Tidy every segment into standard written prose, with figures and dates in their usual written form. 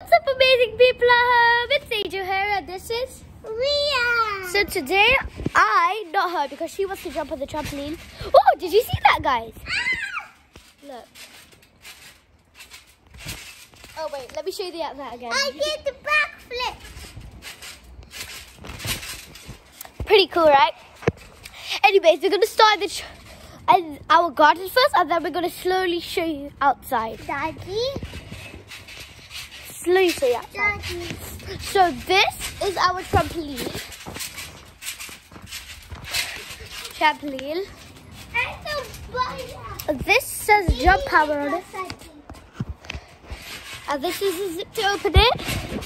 What's up, amazing people at home? It's Angel here and this is Ria. So today, not her because she wants to jump on the trampoline. Oh, did you see that, guys? Look. Oh wait, let me show you that again. I did the backflip. Pretty cool, right? Anyways, we're going to start our garden first and then we're going to slowly show you outside. Daddy? Slowly show you outside. Daddy. So this is our trampoline. This says jump power on it. And this is a zip to open it.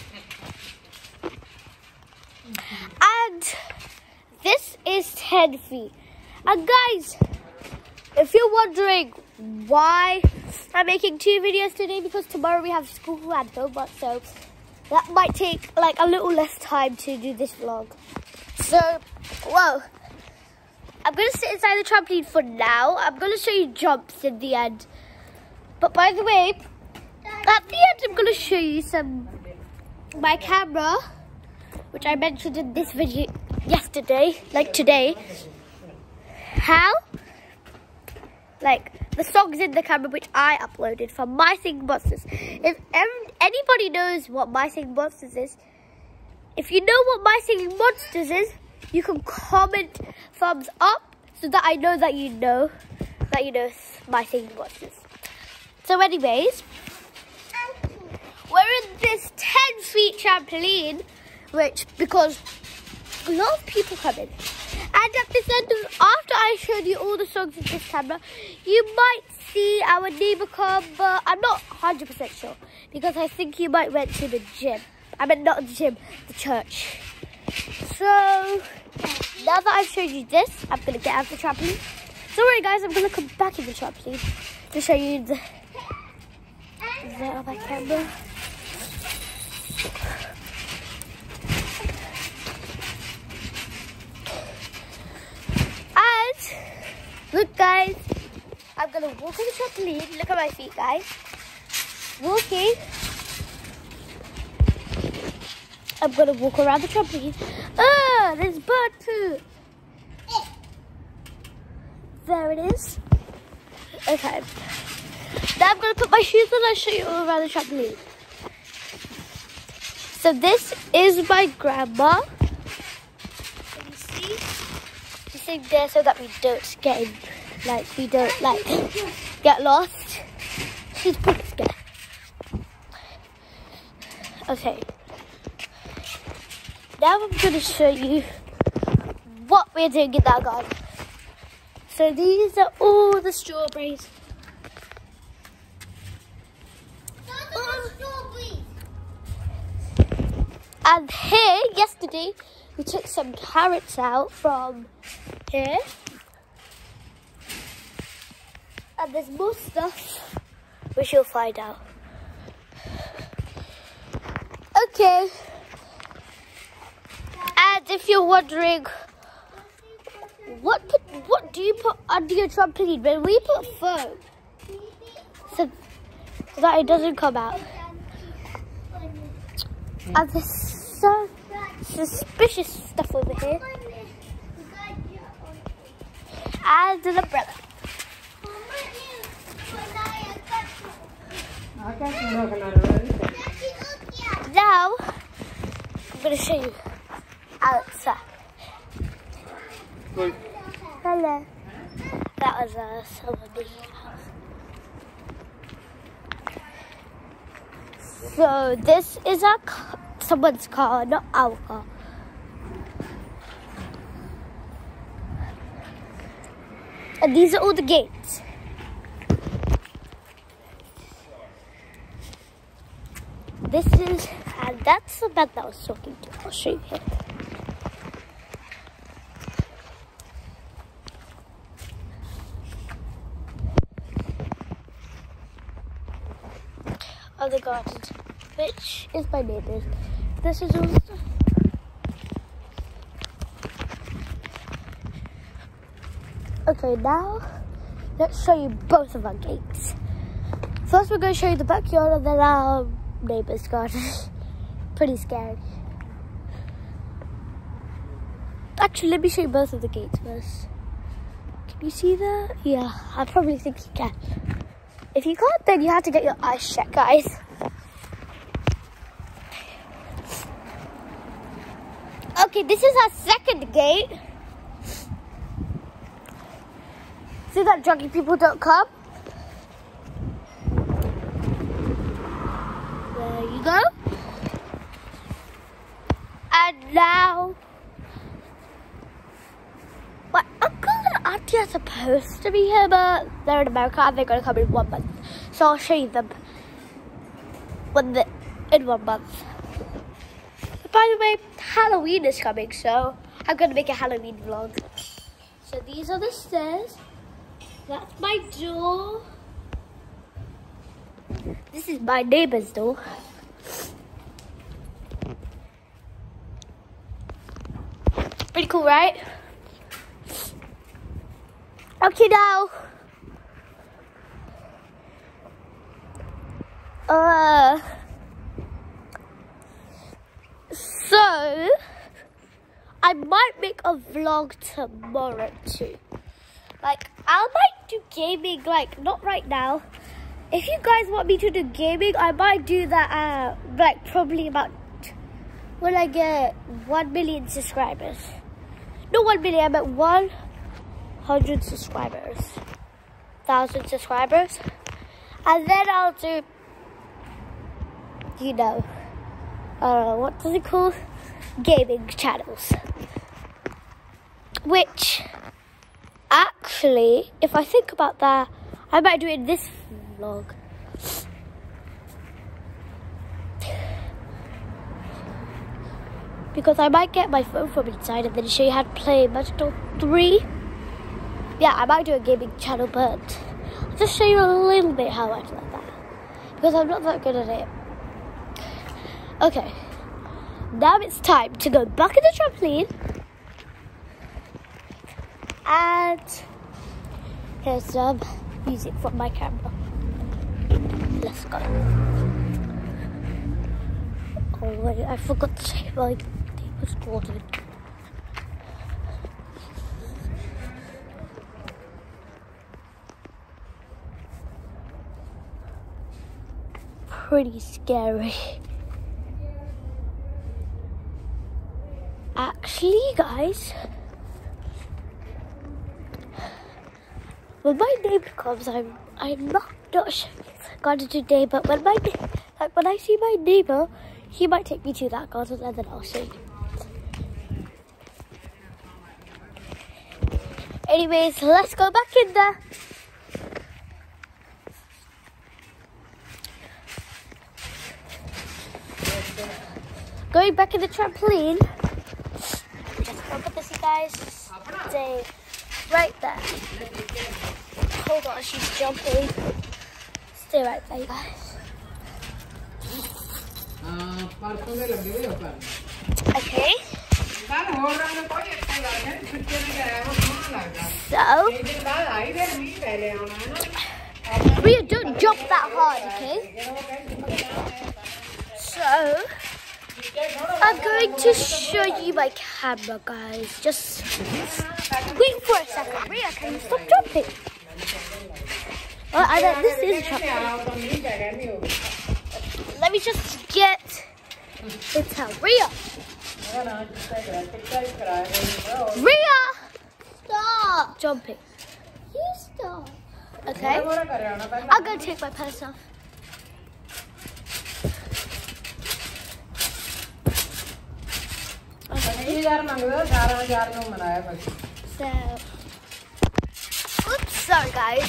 And this is 10 feet. And guys, if you're wondering why I'm making 2 videos today, because tomorrow we have school and homework, so that might take like a little less time to do this vlog. So, whoa. I'm going to sit inside the trampoline for now. I'm going to show you jumps in the end. But by the way, at the end I'm going to show you my camera, which I mentioned in this video yesterday, like today. How? Like the songs in the camera which I uploaded from My Singing Monsters. If anybody knows what My Singing Monsters is, if you know what My Singing Monsters is, you can comment thumbs up so that I know that you know My Singing Monsters. So anyways, we're in this 10 feet trampoline, because a lot of people come in. And at this end, after I showed you all the songs in this camera, you might see our neighbor come, but I'm not 100% sure because I think he might went to the gym. I mean, not the gym, the church. So, now that I've showed you this, I'm going to get out of the trampoline. Don't worry guys, I'm going to come back in the trampoline to show you the my camera. Look guys, I'm going to walk on the trampoline. Look at my feet guys. Walking. I'm going to walk around the trampoline. Oh, there's bird poo. There it is. Okay. Now I'm going to put my shoes on and I'll show you all around the trampoline. So this is my grandma. Can you see? She's sitting there so that we don't get get lost. She's pretty scared. Okay. Now I'm going to show you what we're doing in that garden. So these are all the strawberries. And here, yesterday, we took some carrots out from here. And there's more stuff, which you'll find out. Okay. And if you're wondering, what do you put under your trampoline? When we put foam, so that it doesn't come out. And there's some suspicious stuff over here. And an umbrella. Now, I'm going to show you outside. Hello. That was somebody's house. So this is someone's car, not our car. And these are all the gates. And that's the bed that I was talking to. I'll show you here. Other gardens, which is my neighbour's. This is all stuff. Okay, now let's show you both of our gates. First, we're going to show you the backyard, and then I'll neighbor's garden. Pretty scary. Actually, let me show you both of the gates first. Can you see that? Yeah, I probably think you can. If you can't, then you have to get your eyes checked, guys. Okay, this is our second gate. So that druggy people don't come. There you go. And now, my uncle and auntie are supposed to be here, but they're in America and they're going to come in 1 month. So I'll show you them in 1 month. By the way, Halloween is coming, so I'm going to make a Halloween vlog. So these are the stairs. That's my door. This is my neighbor's door. Pretty cool, right? Okay, now. So, I might make a vlog tomorrow too. Like, I might do gaming, like, not right now. If you guys want me to do gaming, I might do that, like, probably about when I get 1 million subscribers. Not 1 million, I meant 100 subscribers. 1,000 subscribers. And then I'll do, you know, what is it called? Gaming channels. Which, actually, if I think about that, I might do it in this vlog. Because I might get my phone from inside and then show you how to play Magic Doll 3. Yeah, I might do a gaming channel, but I'll just show you a little bit how I do like that. Because I'm not that good at it. Okay. Now it's time to go back in the trampoline. And here's some music from my camera. Let's go. Oh wait, I forgot to say my neighbor's garden. Pretty scary. Actually, guys, when my neighbor comes, I'm not sure going to today, but when I see my neighbor, he might take me to that garden and then I'll show you. Anyways, let's go back in there. Going back in the trampoline. Just look at this, you guys. Stay right there. Hold on, she's jumping. Stay right there, you guys. Okay. So, Ria, don't jump that hard, okay? So, I'm going to show you my camera, guys. Just wait for a second. Ria, can you stop jumping? Oh, this is jumping. Let me just get it out. Ria! Ria! Stop jumping. You stop. Okay? I'm going to take my pants off. So, oops, sorry guys.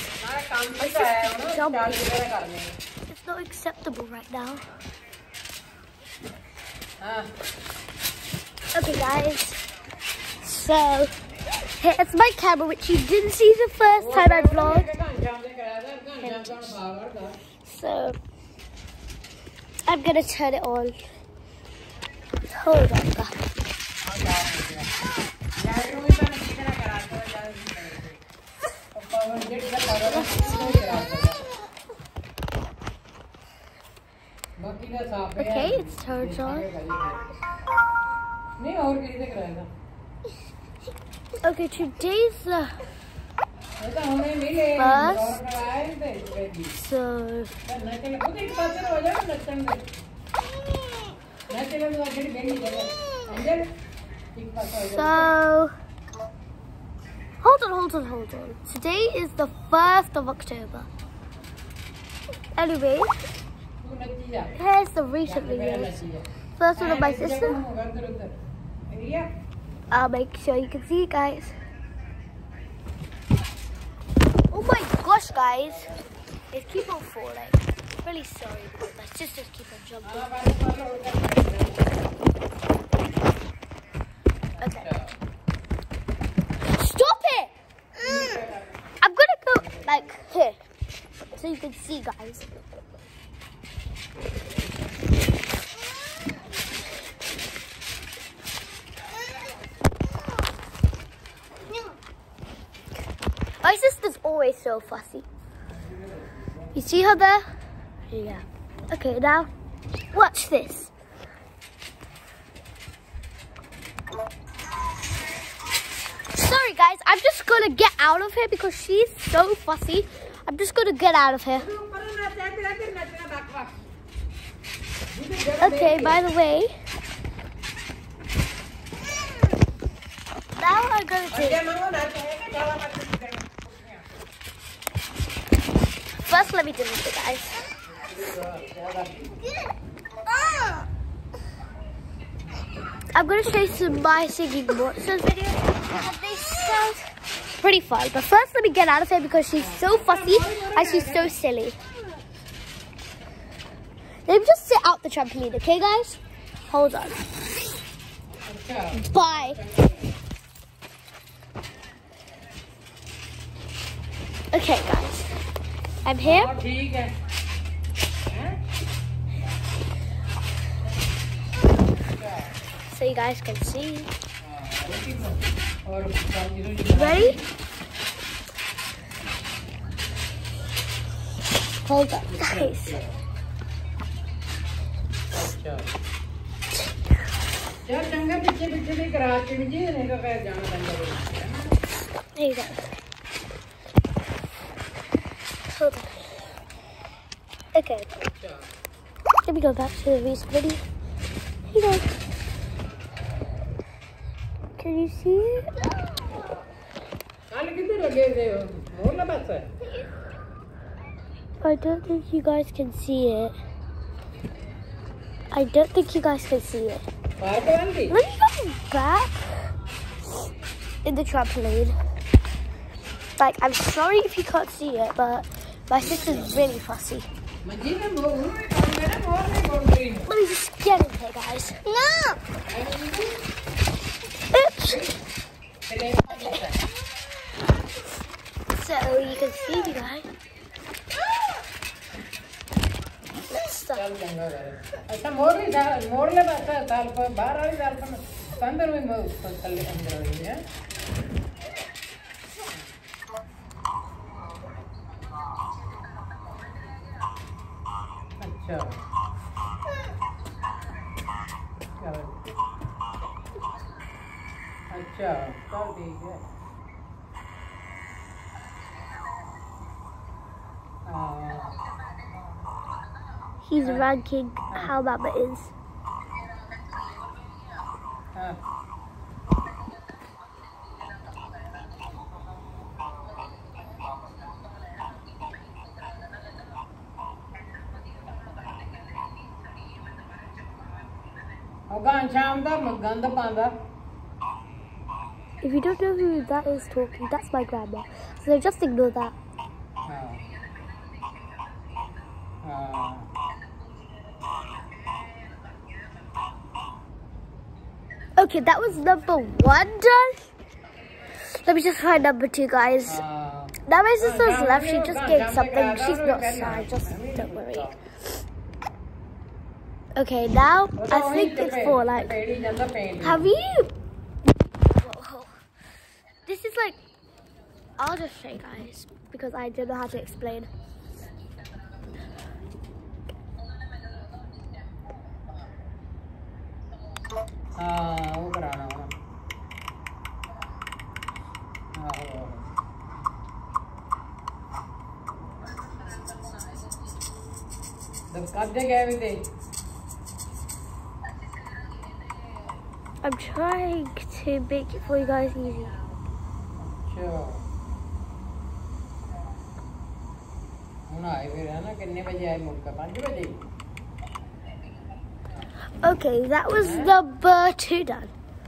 It's not acceptable right now. Okay guys, so here's my camera, which you didn't see the first time I vlogged. So, I'm gonna turn it on. Hold on guys. Okay, it's turns on. Okay, today's the first. So hold on. Today is the 1st of October. Anyway, here's the recent videos. First one of my sister. I'll make sure you can see it, guys. Oh my gosh, guys. They keep on falling. Really sorry because my sisters keep on jumping. Okay. Stop it! I'm gonna go like here so you can see, guys. My sister's always so fussy. You see her there? Yeah. Okay, now watch this. Sorry guys, I'm just gonna get out of here because she's so fussy. I'm just gonna get out of here. Okay, by the way, now I'm gonna do. First, let me do this, guys. I'm gonna show you some of my singing monsters videos, and they sound pretty fun. But first, let me get out of here because she's so fussy and she's so silly. Let me just sit out the trampoline, okay, guys? Hold on. Bye. Okay, guys. I'm here. So you guys can see. Ready? Hold on, guys. There you go. Hold on. Okay. Let me go back to the recent video. Here you go. Can you see it? I don't think you guys can see it. Let me go back in the trampoline. Like, I'm sorry if you can't see it, but my sister's really fussy. Let me just get in here, guys. No! Oops! Okay. So, you can see me, guys. Let's stop. He's ranking how Mama is. If you don't know who that is talking, that's my grandma. So just ignore that. Okay, that was number 1 done. Let me just try number 2, guys. Now my sister's left. She just gained something. She's not shy. Just don't worry. Okay, now I think it's for like. Have you? Whoa. This is like. I'll just show you guys because I don't know how to explain. हाँ वो कराना होना। I'm trying to make it for you guys easy. Okay, that was number 2 done.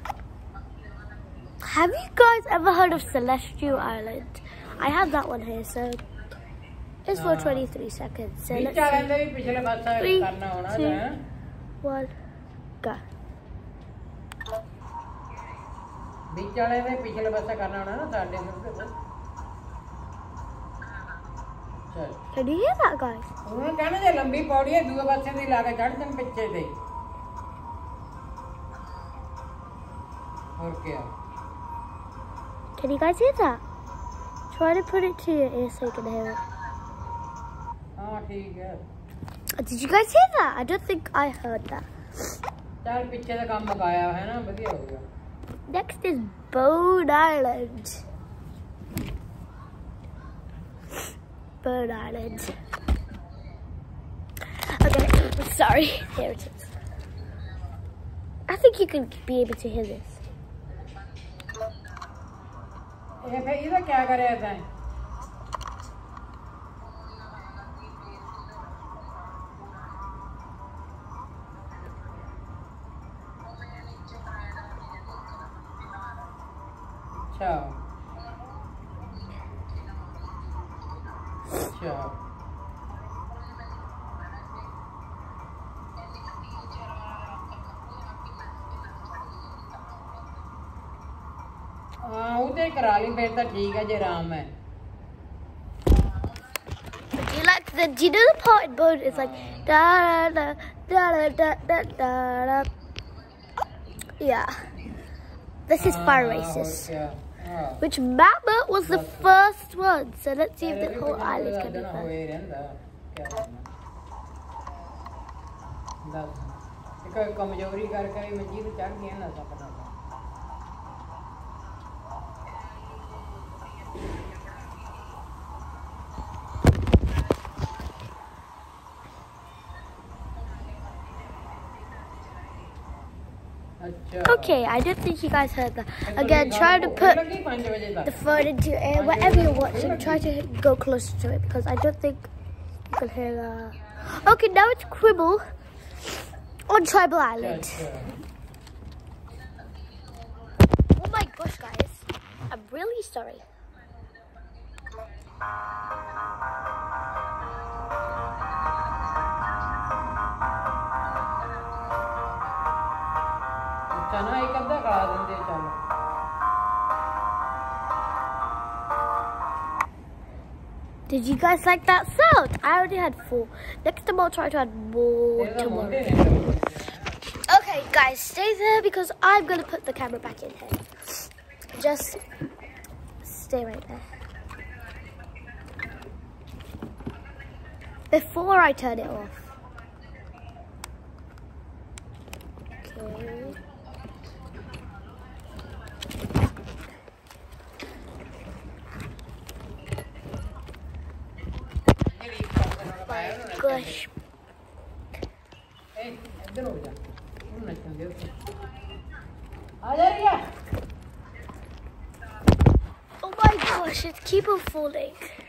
Have you guys ever heard of Celestial Island? I have that one here, so it's for 23 seconds. So let's see. 3, 2, 1, go. Can you hear that, guys? Can you guys hear that? Try to put it to your ear so you can hear it. Did you guys hear that? I don't think I heard that. Next is Bone Island. Bone Island. Okay, sorry. Here it is. I think you can be able to hear this. Do you know the part in Bone? It's like da da da da da da da. Yeah. This is Fire Races. Which Mama was the first one. So let's see if the whole island can be fun. Okay, I don't think you guys heard that. Again, try to put the phone into your ear. Whatever you're watching, try to go closer to it because I don't think you can hear that. Okay, now it's Quibble on Tribal Island. Oh my gosh, guys. I'm really sorry. Did you guys like that sound? I already had 4. Next time I'll try to add more tomorrow. Okay guys, stay there because I'm going to put the camera back in here. Just stay right there. Before I turn it off. Okay. Gosh. Oh my gosh, it keeps on falling.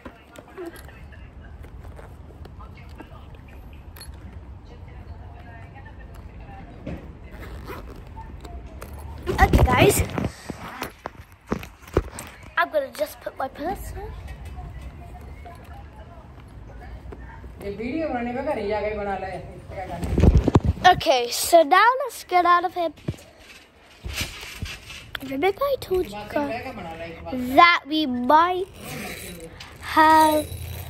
Okay guys, I'm gonna just put my purse on. Okay, so now let's get out of here. Remember I told you guys that we might have...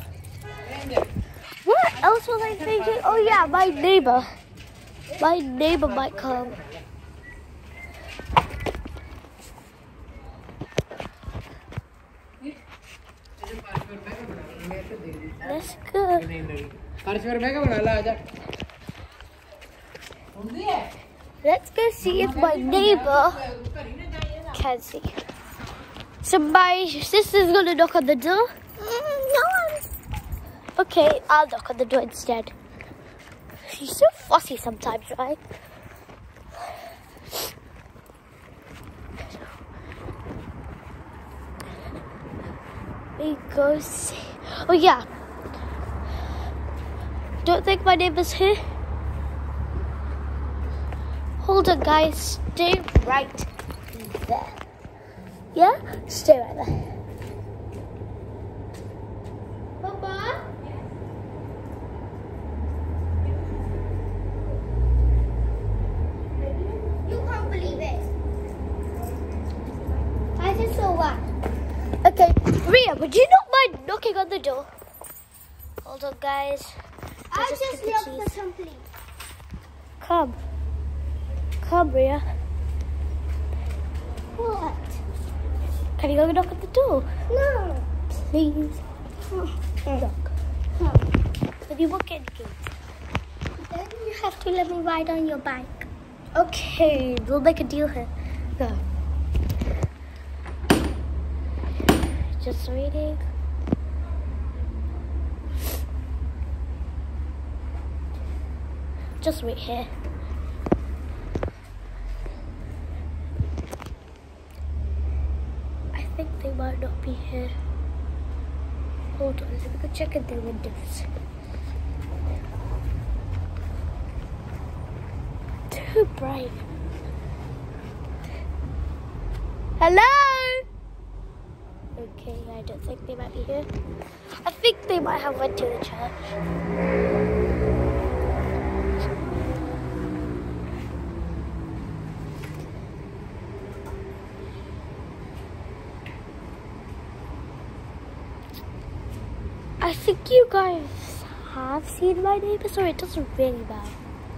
What else was I thinking? Oh yeah, my neighbor. My neighbor might come. Let's go. Let's go see if my neighbor can see. So my sister's gonna knock on the door. No. Okay, I'll knock on the door instead. She's so fussy sometimes, right? We go see. Oh yeah. Don't think my neighbor's here. Hold on, guys. Stay right there. Yeah? Stay right there. Papa? You can't believe it. I just saw what? Okay, Ria, would you not mind knocking on the door? Hold on, guys. I just look for something. Come. Come, Ria. What? Can you go knock at the door? No. Please. Knock. No. But you won't get the gate. Then you have to let me ride on your bike. Okay, we'll make a deal here. Go. Just reading. Just wait here. I think they might not be here. Hold on, let me go check in their windows. Too bright. Hello? Okay, I don't think they might be here. I think they might have went to the church. I think you guys have seen my neighbor, so it doesn't really matter.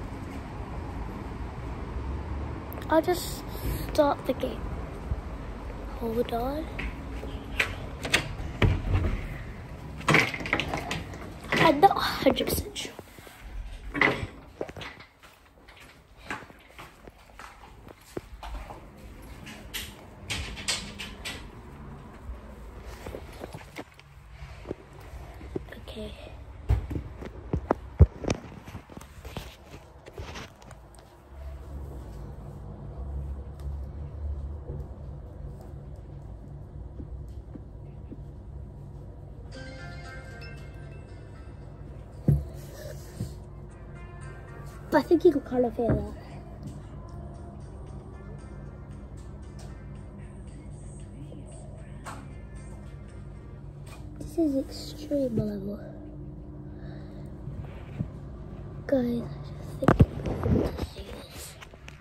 I'll just start the game. Hold on. I'm not 100% sure. Okay. I think you can kind of hear that. This is extreme level. Guys, I just think you'll be able to see this.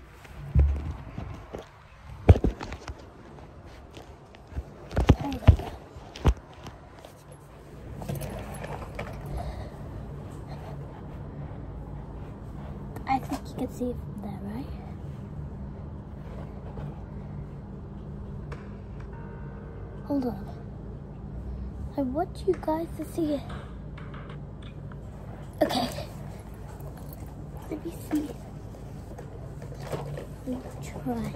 Hold on. I think you can see it from there, right? Hold on. I want you guys to see it. Okay. Let me see. Let's try.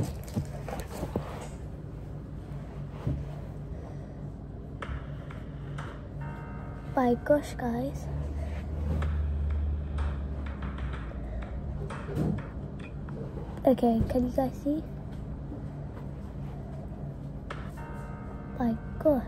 My gosh, guys. Okay, can you guys see? My gosh.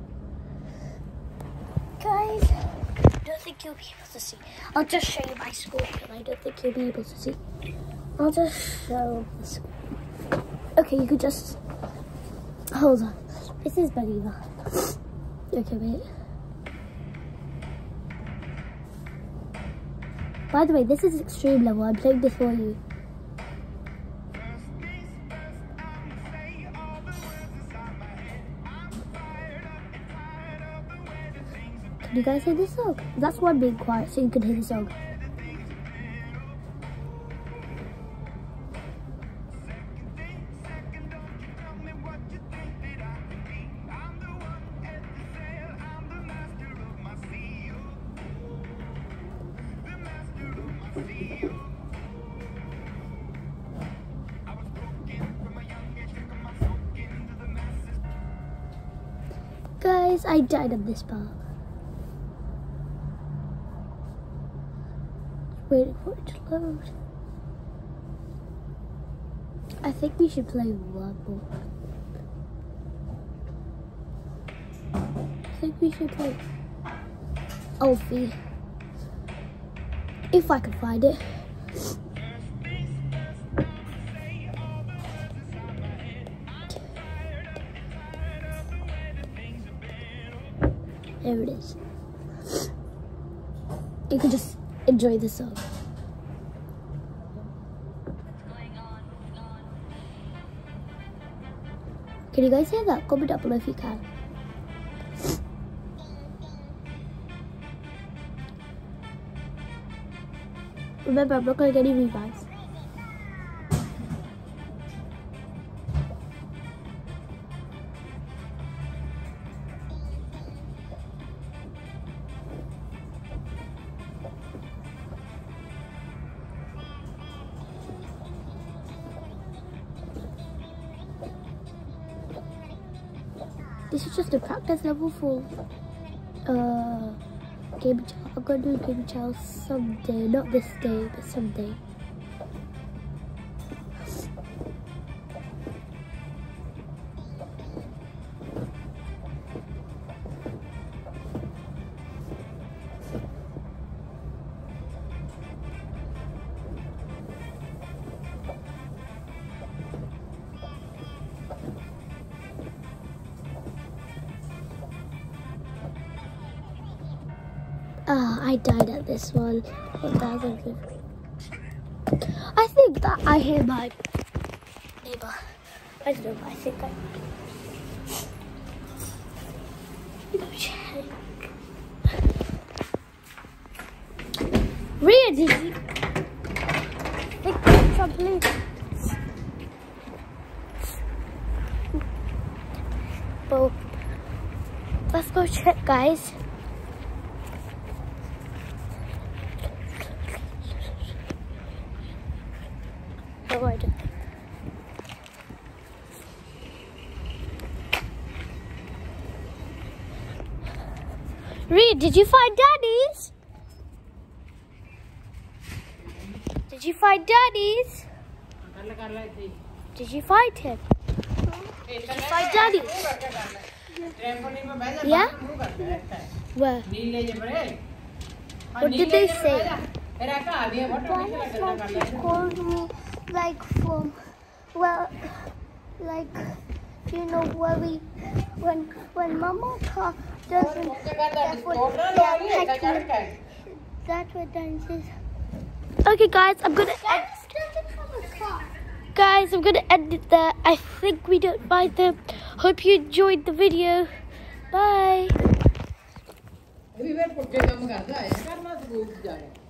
Guys, I don't think you'll be able to see. I'll just show you my scorpion. I don't think you'll be able to see. I'll just show the scorpion. Okay, you could just... Hold on. This is Benina. Okay, wait. By the way, this is extreme level. I'm playing this for you. Can you guys hear this song? That's why I'm being quiet, so you can hear the song. guys, I died at this part. Waiting for it to load. I think we should play one more. I think we should play Alfie. If I can find it. There it is. You can just enjoy the song. Can you guys hear that? Comment down below if you can. Remember, I'm not going to get any revives. This is just a practice level for Game Challenge. I'm gonna do a Game Challenge someday, not this day, but someday. I died at this one. 1,050. I think that I hear my neighbor. I don't know, but I think I check. Rhea, did you think trampoline? Well, let's go check, guys. Reed, did you find Daddy's? Did you find Daddy's? Did you find him? Did you find Daddy's? Yeah? Where? What did they say? Called me like from, well, like, you know, where we, when Mama doesn't, that's what dances. Okay guys, I'm gonna end. Guys, I'm gonna end it there. I think we don't find them. Hope you enjoyed the video. Bye.